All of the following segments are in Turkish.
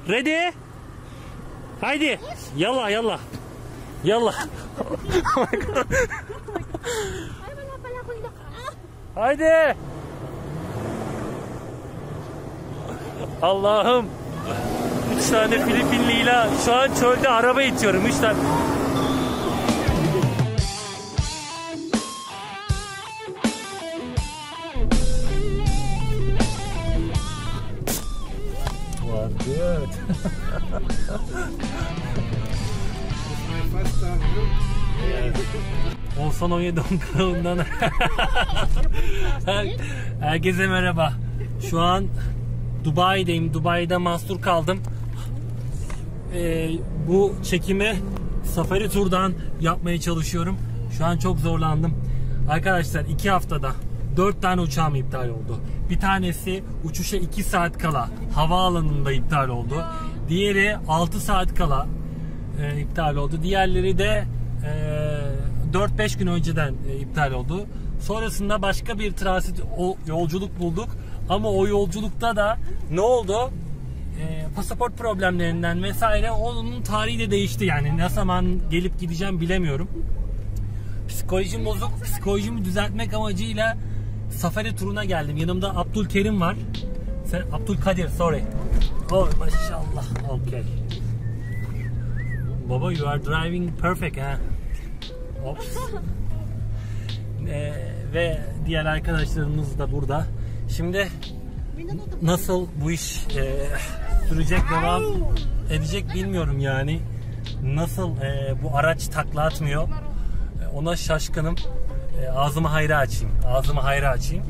Ready? Haydi. Yallah yallah. Yallah. Ay, wala pala akong naka. Haydi. Allah'ım. 3 tane Filipinliyle şu an çölde araba itiyorum. 3 tane. Good. Olsan 17 kanalından herkese merhaba. Şu an Dubai'deyim. Dubai'de mahsur kaldım. Bu çekimi Safari Tur'dan yapmaya çalışıyorum. Şu an çok zorlandım. Arkadaşlar 2 haftada 4 tane uçağım iptal oldu. Bir tanesi uçuşa 2 saat kala havaalanında iptal oldu. Diğeri 6 saat kala iptal oldu. Diğerleri de 4-5 gün önceden iptal oldu. Sonrasında başka bir transit yolculuk bulduk. Ama o yolculukta da ne oldu? Pasaport problemlerinden vesaire onun tarihi de değişti. Yani ne zaman gelip gideceğim bilemiyorum. Psikolojim bozuk. Psikolojimi düzeltmek amacıyla Safari turuna geldim. Yanımda Abdülkerim var. Abdülkadir, sorry. Oh maşallah. Okay. Baba, you are driving perfect ha. Ops. Ve diğer arkadaşlarımız da burada. Şimdi nasıl bu iş sürecek, devam edecek bilmiyorum yani. Nasıl bu araç takla atmıyor. Ona şaşkınım. Ağzımı hayra açayım. Ağzımı hayra açayım.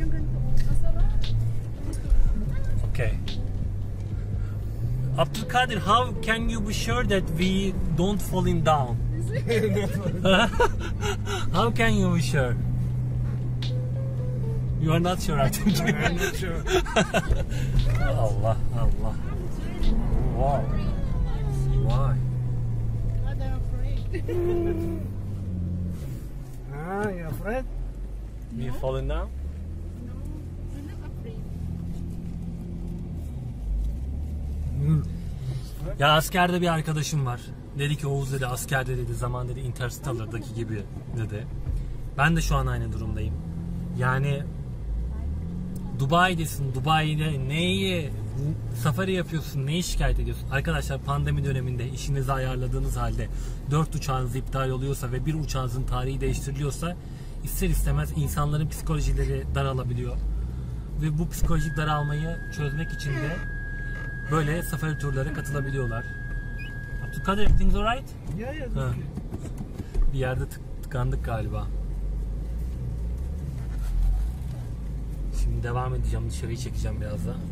Okay. Abdülkadir, how can you be sure that we don't falling down? How can you be sure? You are not sure, I think. I'm not sure. Allah Allah. Wow. Why? God, I'm afraid. Ah, you afraid? You falling down? No, I'm not afraid. Ya askerde bir arkadaşım var. Dedi ki Oğuz dedi, askerde dedi, zaman dedi Interstellar'daki gibi dedi. Ben de şu an aynı durumdayım. Yani Dubai'desin. Dubai'de neyi safari yapıyorsun, neyi şikayet ediyorsun? Arkadaşlar, pandemi döneminde işinizi ayarladığınız halde 4 uçağınız iptal oluyorsa ve bir uçağınızın tarihi değiştiriliyorsa ister istemez insanların psikolojileri daralabiliyor. Ve bu psikolojik daralmayı çözmek için de böyle safari turlara katılabiliyorlar. Abdülkadir, everything's alright? Yeah, yeah. Ha. Okay. Bir yerde tıkandık galiba. Şimdi devam edeceğim, dışarıyı çekeceğim biraz da.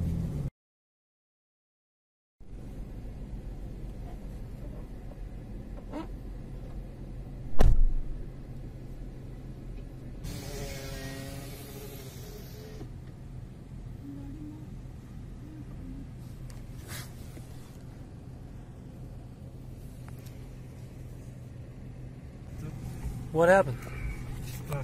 What happened? Stuck.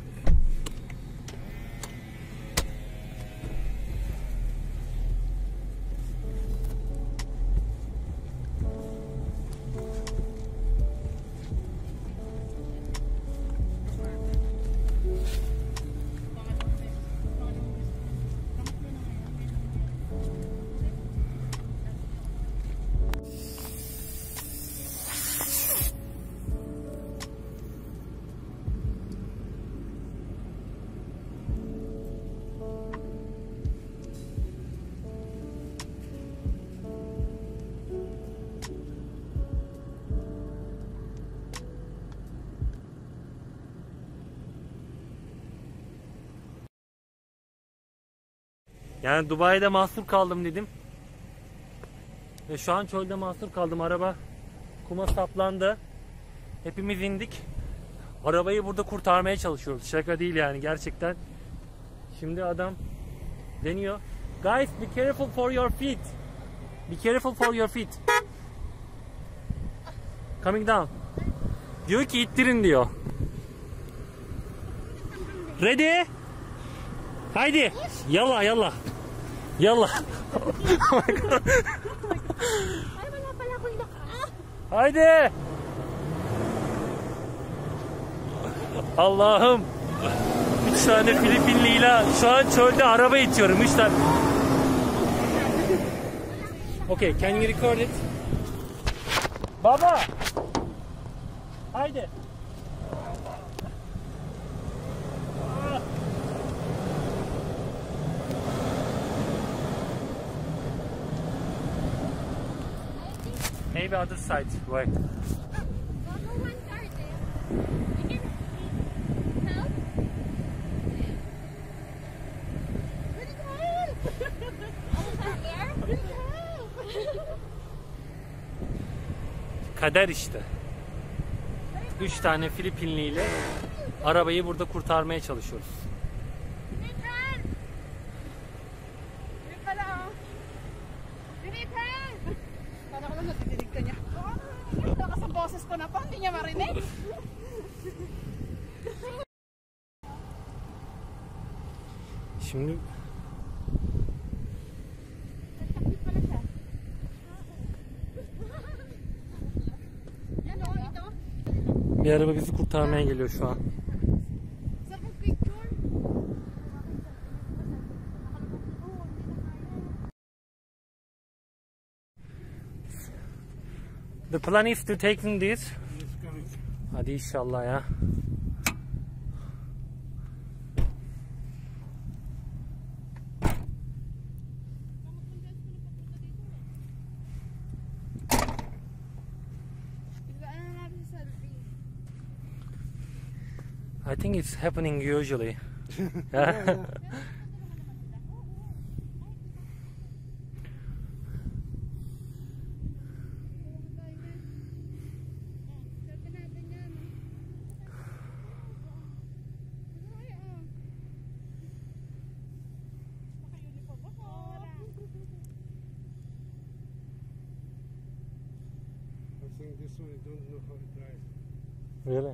Yani Dubai'de mahsur kaldım dedim. Ve şu an çölde mahsur kaldım. Araba kuma saplandı. Hepimiz indik. Arabayı burada kurtarmaya çalışıyoruz. Şaka değil yani, gerçekten. Şimdi adam deniyor. Guys, be careful for your feet. Be careful for your feet. Coming down. Diyor ki ittirin diyor. Ready? Haydi. Yallah yallah. Yallah. Ay, Haydi. Allah'ım. 3 tane Filipinliyle şu an çölde araba itiyorum. 3 tane. Okay, can you record it? Baba. Haydi. Maybe other side. Wait. Kader işte. 3 tane Filipinliyle arabayı burada kurtarmaya çalışıyoruz. Para ko lang natidinig ka niya. Lakas ang boses ko na pa, hindi niya marinig. Şimdi Yan o, ito. bir araba bizi kurtarmaya geliyor şu an. Sa picture. The plan is to taking this. He's coming. Hadi inşallah ya. I think it's happening usually. Yeah. I think this one I don't know how to drive. Really?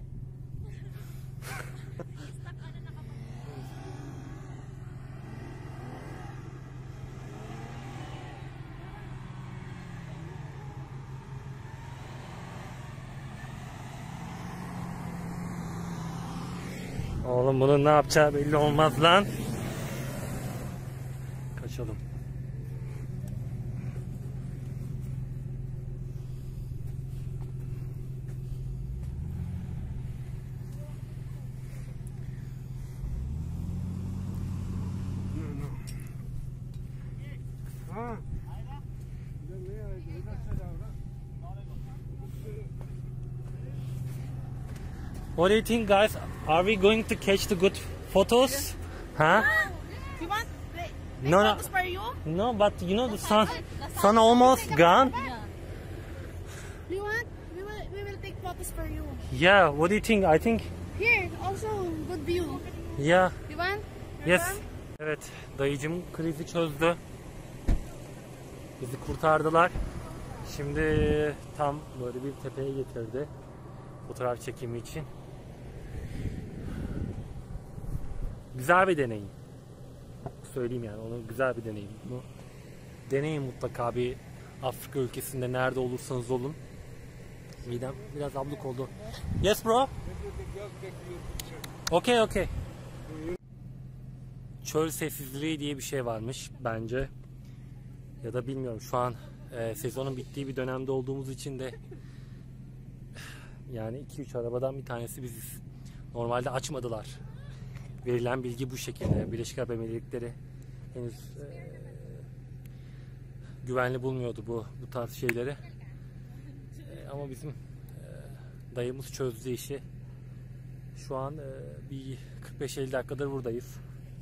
Oğlum bunun ne yapacağı belli olmaz lan. Kaçalım. No, no. Ah. What do you think, guys? Are we going to catch the good photos? Huh? You want? No, no. For you? No, but you know the sun almost gone. You want? We will take photos for you. Yeah, what do you think? I think, Here, also good view. yeah. You want? Yes. Evet, dayıcım krizi çözdü. Bizi kurtardılar. Şimdi tam böyle bir tepeye getirdi. Fotoğraf çekimi için. Güzel bir deneyim. Söyleyeyim yani, onu güzel bir deneyim. Bunu deneyin mutlaka bir Afrika ülkesinde, nerede olursanız olun. Midem biraz abluk oldu. Yes bro. Okay, okay. Çöl sessizliği diye bir şey varmış bence. Ya da bilmiyorum, şu an sezonun bittiği bir dönemde olduğumuz için de yani 2-3 arabadan bir tanesi biziz. Normalde açmadılar. Verilen bilgi bu şekilde. Birleşik Arap Emirlikleri henüz güvenli bulmuyordu bu tarz şeyleri. Ama bizim dayımız çözdü işi. Şu an bir 45-50 dakikadır buradayız.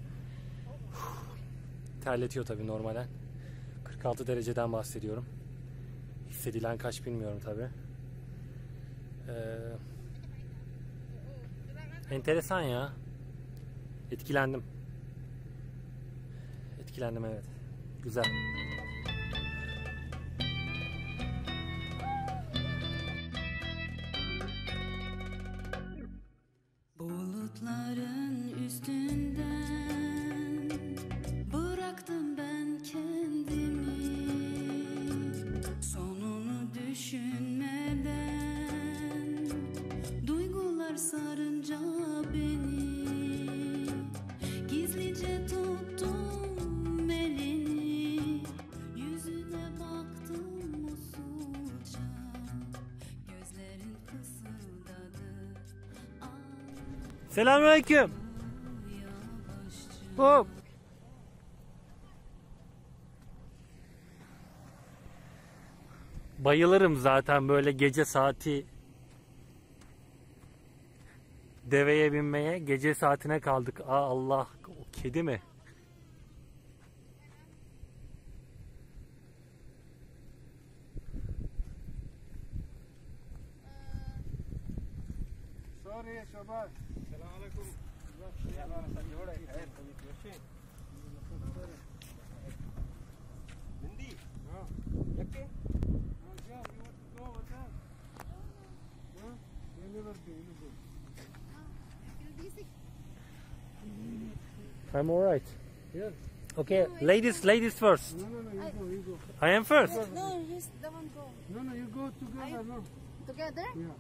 Terletiyor tabii normalen. 46 dereceden bahsediyorum. Hissedilen kaç bilmiyorum tabii. Enteresan ya. Etkilendim. Etkilendim, evet. Güzel. Bulutların üstünden bıraktım ben kendimi, sonunu düşünmeden Selamünaleyküm. Hop. Bayılırım zaten böyle gece saati deveye binmeye. Gece saatine kaldık. Aa, Allah, o kedi mi? Sorry, Shabbat. Assalamualaikum. Hindi. हाँ क्या you want to go with that? Huh? You never do. You go. I'm alright. Yeah. Okay, ladies first. No, you go. I am first. No, he's the one go. No, you go together. No. Together? Yeah.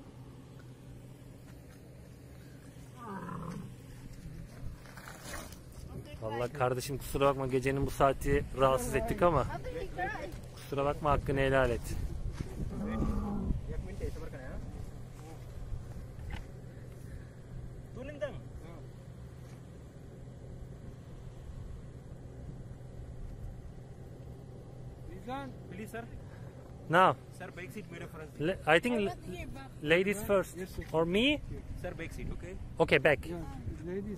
Vallahi kardeşim kusura bakma, gecenin bu saati rahatsız ettik ama How do he cry? kusura bakma, hakkını helal et. Listen. Please, sir. Now, Sir, back seat, mirror front. I think ladies first. Or me? Sir, back seat, okay? Okay, back. Yeah, ladies.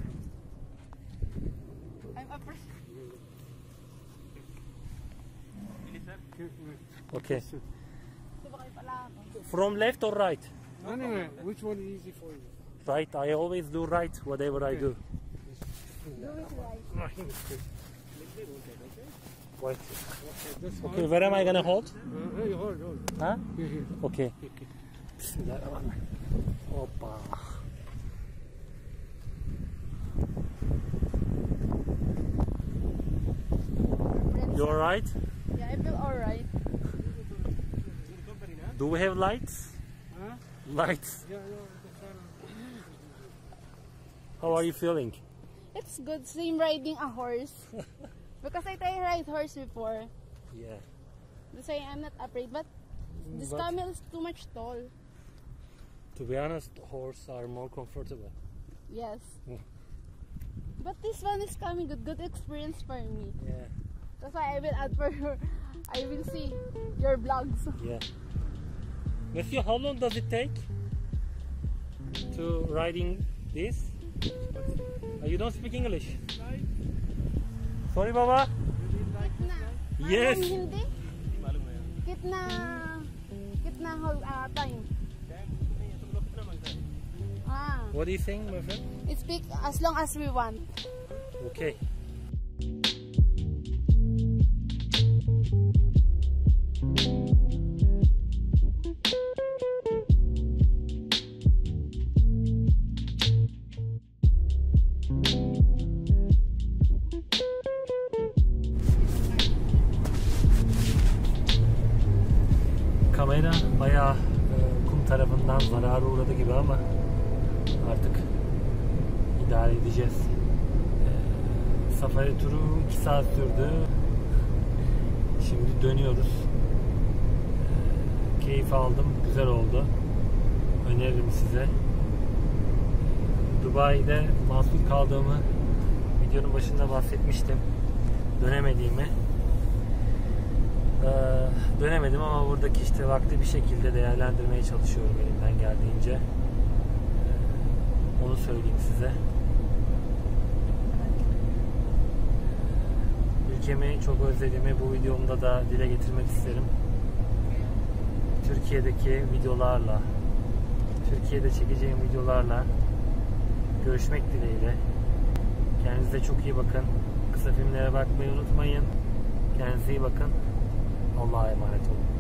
I'm a person. Please, sir. Okay. Subakay pala ako. From left or right? Anyway, which one is easy for you? Right. I always do right, whatever I do. Right. That's Okay, where am I gonna hold? Hey, hold. Huh? Here. Okay. Bismillahirrahmanirrahim. Hoppa. You alright? Yeah, I feel alright. Do we have lights? Huh? Lights. Yeah, the car. How are you feeling? It's good, same riding a horse. Because I ride horse before. Yeah. That's why I'm not afraid. But this But- camel is too much tall. To be honest, horse are more comfortable. Yes. Mm. But this one is coming good experience for me. Yeah. That's why I will add for your, I will see your vlogs. Yeah. Monsieur, how long does it take to riding this? You don't speak English? Sorry, Baba. Kitna. Yes. Hindi? Kitna whole time. Ah. What are you saying, my friend? It speak as long as we want. Okay. Kamera bayağı kum tarafından zarara uğradı gibi ama artık idare edeceğiz. Safari turu 2 saat sürdü. Şimdi dönüyoruz. Keyif aldım. Güzel oldu. Öneririm size. Dubai'de mahsur kaldığımı videonun başında bahsetmiştim. Dönemediğimi. Dönemedim ama buradaki işte vakti bir şekilde değerlendirmeye çalışıyorum elimden geldiğince. Onu söyleyeyim size. Ülkemi çok özlediğimi bu videomda da dile getirmek isterim. Türkiye'deki videolarla, Türkiye'de çekeceğim videolarla görüşmek dileğiyle. Kendinize çok iyi bakın. Kısa filmlere bakmayı unutmayın. Kendinize iyi bakın. Allah'a emanet olun.